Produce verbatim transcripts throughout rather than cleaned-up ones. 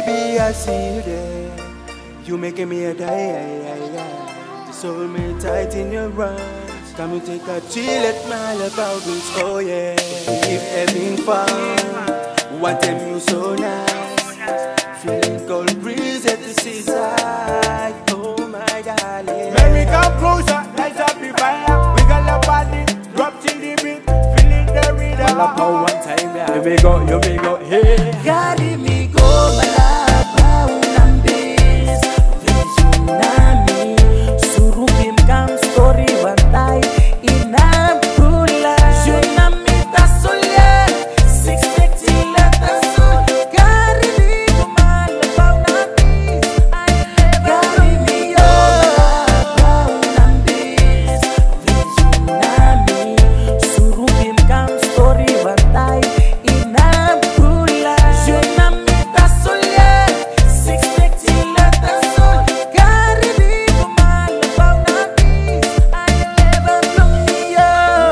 baby, I see you there. You making me a die. Just hold me tight in your arms. Come and take a chill at my love out with. Oh yeah, keep having fun. One time you so nice. Feeling cold breeze at the seaside. Oh my darling. Mary, come closer, light up the fire. We got the body, drop till the beat. Feeling the rhythm. All up on one time, yeah. You may go, you may go, hey. Carry me go, malapa unambis. Tsunami, surubim kam story bantai. Inapula, tsunami tasolya. Six fifty letasol. Carry me go, malapa unambis. Carry me go, malapa unambis. Tsunami, surubim kam story bantai. Inapula, tsunami tasolya. Six fifty letasol. Carry me go, malapa unambis. I never know you.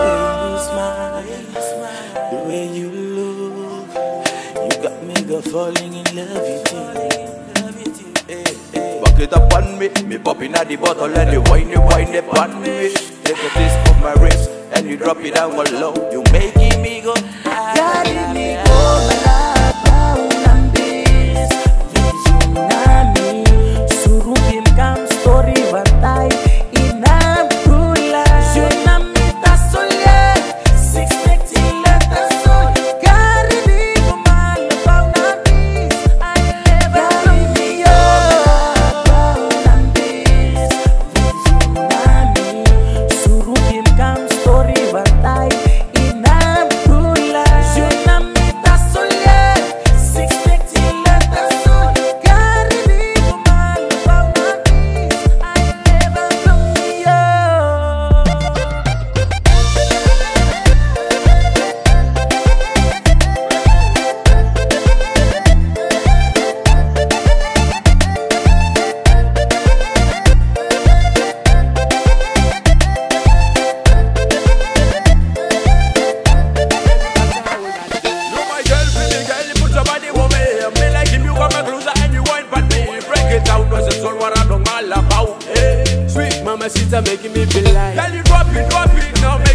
The way you look, you got me go falling in love with you. Hey, hey. Back it up on me, me popping at the bottle and you wine, you wine it on me. Take a taste of my wrist and you drop it down low. You making me go. Carry me go, malapa unambis. Tsunami, surubim kam story bantai. Inapula, tsunami tasolya. Six fifty letasol. Carry me go, malapa unambis. I never know you. Malapa unambis. Tsunami, surubim kam story bantai. Inapula, tsunami tasolya. Six fifty letasol. Carry me go, malapa unambis. I never know you. You my girl, pretty girl, you put your body on me. Me like him, you got my closer and you wine for me. Break it out, cause it's all what I know all about. Hey. Sweet mama, sister making me feel like. Girl, you drop it, drop it, now